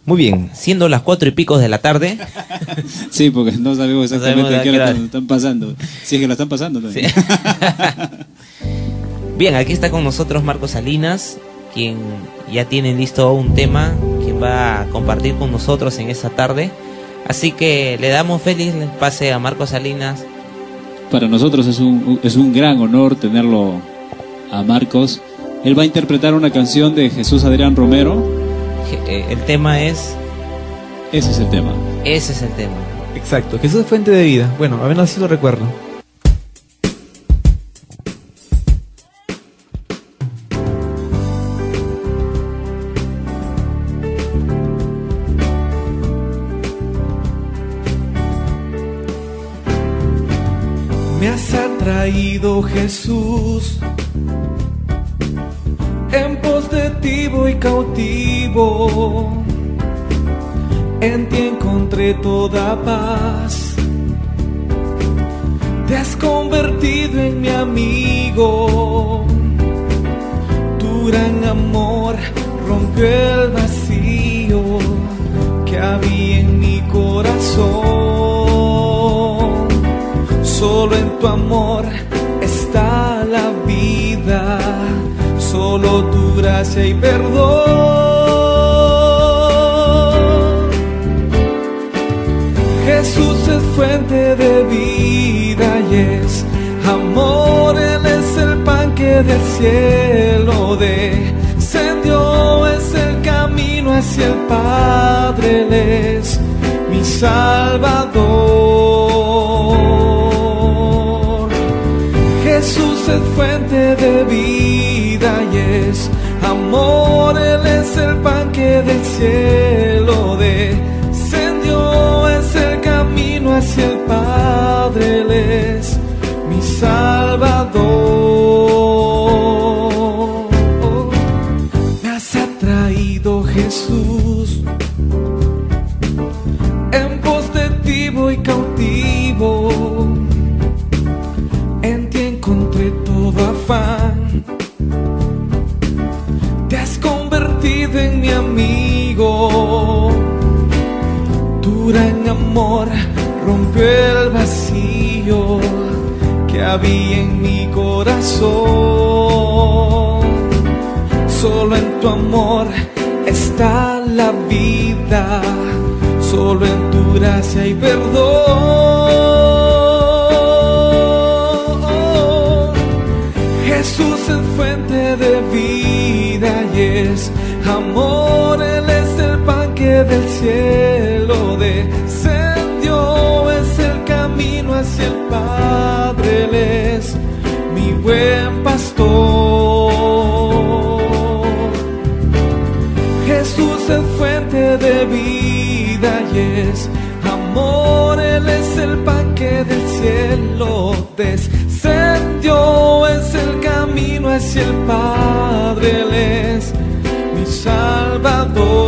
Muy bien, siendo las 4:00 de la tarde. Sí, porque no sabemos exactamente no qué hora hora están pasando. Si es que lo están pasando también. Sí. Bien, aquí está con nosotros Marcos Salinas, quien ya tiene listo un tema, quien va a compartir con nosotros en esta tarde. Así que le damos feliz pase a Marcos Salinas. Para nosotros es un gran honor tenerlo a Marcos. Él va a interpretar una canción de Jesús Adrián Romero. El tema es... Ese es el tema. Ese es el tema. Exacto, Jesús es fuente de vida. Bueno, a menos así lo recuerdo. Me has atraído, Jesús, en pos de ti voy cautivo. En ti encontré toda paz. Te has convertido en mi amigo. Tu gran amor rompió el vacío que había en mi corazón. Solo en tu amor está la vida, solo tu gracia y perdón. Jesús es fuente de vida y es amor, Él es el pan que del cielo descendió, es el camino hacia el Padre, Él es mi Salvador. Jesús es fuente de vida y es amor, Él es el pan que del cielo descendió, es el camino hacia el Padre, Él es mi Salvador. Me has atraído, Jesús, en pos de ti voy cautivo. En ti encontré todo afán. Te has convertido en mi amigo. Tu gran amor rompió el vacío que había en mi corazón. Solo en tu amor está la vida, solo en tu gracia y perdón. Jesús es fuente de vida y es amor, Él es el pan que del cielo descendió, es el camino hacia el Padre, Él es mi buen pastor. Jesús es fuente de vida y es amor, Él es el pan que del cielo descendió, es el camino hacia el Padre, Él es mi Salvador.